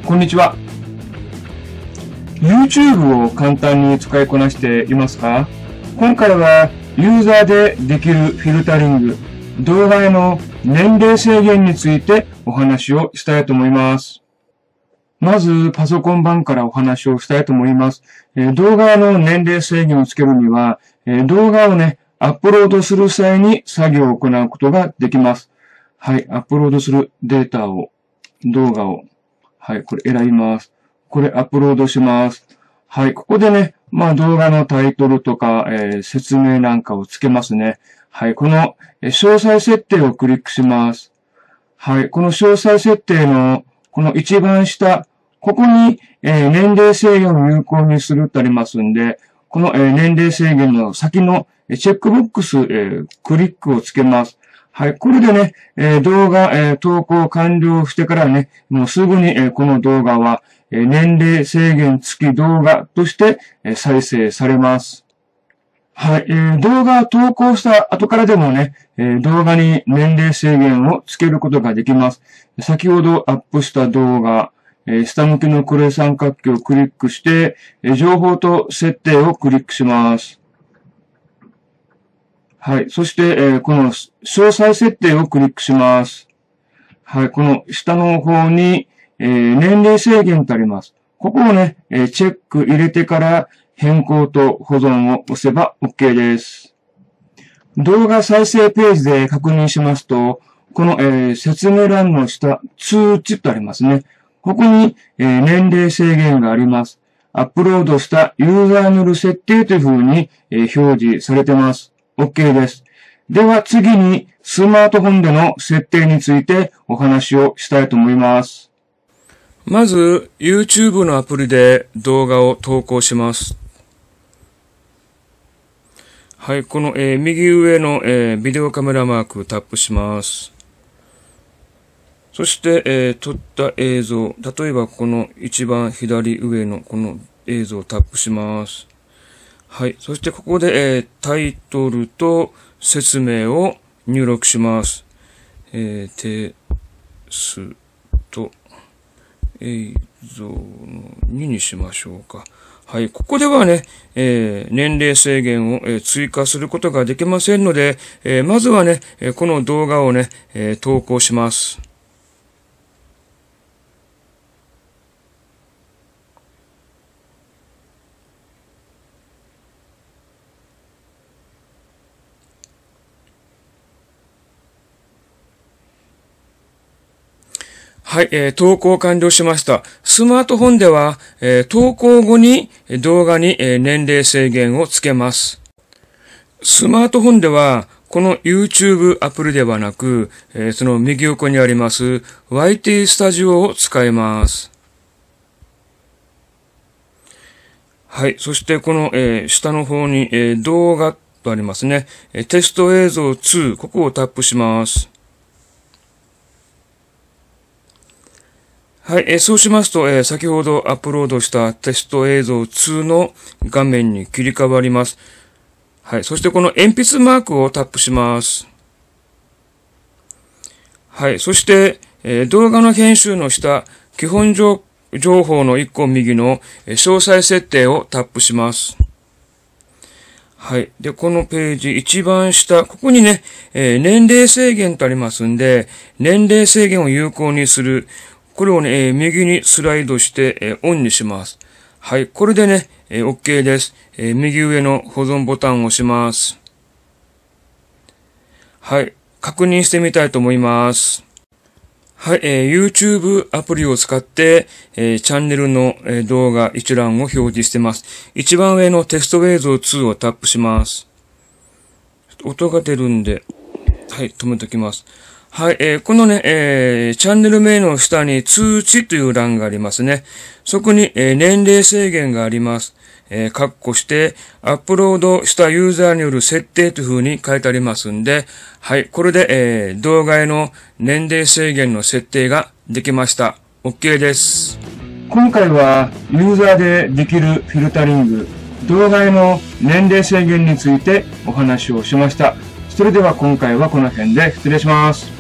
こんにちは。YouTube を簡単に使いこなしていますか？今回はユーザーでできるフィルタリング、動画への年齢制限についてお話をしたいと思います。まずパソコン版からお話をしたいと思います。動画の年齢制限をつけるには、動画をアップロードする際に作業を行うことができます。はい、アップロードするデータを、動画を、はい、これ選びます。これアップロードします。はい、ここで動画のタイトルとか、説明なんかをつけますね。はい、この詳細設定をクリックします。はい、この詳細設定のこの一番下、ここに、年齢制限を有効にするってありますんで、この、年齢制限の先のチェックボックス、クリックをつけます。はい、これで動画、投稿完了してからもうすぐに、この動画は、年齢制限付き動画として、再生されます。はい、動画投稿した後からでも動画に年齢制限をつけることができます。先ほどアップした動画、下向きの黒い三角形をクリックして、情報と設定をクリックします。はい、そして、この詳細設定をクリックします。はい、この下の方に、年齢制限とあります。ここをチェック入れてから変更と保存を押せば OK です。動画再生ページで確認しますと、この、説明欄の下、通知とありますね。ここに、年齢制限があります。アップロードしたユーザーによる設定という風に、表示されてます。OK です。では次にスマートフォンでの設定についてお話をしたいと思います。 まず YouTube のアプリで動画を投稿します。はい、この、右上の、ビデオカメラマークタップします。そして、撮った映像、例えばこの一番左上のこの映像をタップします。はい、そしてここで、タイトルと説明を入力します。テスト映像の2にしましょうか。はい。ここでは年齢制限を追加することができませんので、まずはこの動画を投稿します。はい、投稿完了しました。スマートフォンでは、投稿後に動画に年齢制限をつけます。スマートフォンでは、この YouTube アプリではなく、その右横にあります YT スタジオを使います。はい、そしてこの、下の方に、動画とありますね。テスト映像2、ここをタップします。はい、そうしますと、先ほどアップロードしたテスト映像2の画面に切り替わります。はい、そしてこの鉛筆マークをタップします。はい、そして、動画の編集の下、基本情報の1個右の詳細設定をタップします。はい。で、このページ一番下、ここに年齢制限とありますんで、年齢制限を有効にする。これを右にスライドして、オンにします。はい。これでOK です。右上の保存ボタンを押します。はい。確認してみたいと思います。はい。YouTube アプリを使って、チャンネルの動画一覧を表示しています。一番上のテスト映像2をタップします。音が出るんで、はい。止めておきます。はい、このチャンネル名の下に通知という欄がありますね。そこに、年齢制限があります。括弧して、アップロードしたユーザーによる設定という風に書いてありますんで、はい、これで、動画への年齢制限の設定ができました。OK です。 今回はユーザーでできるフィルタリング、動画への年齢制限についてお話をしました。それでは今回はこの辺で失礼します。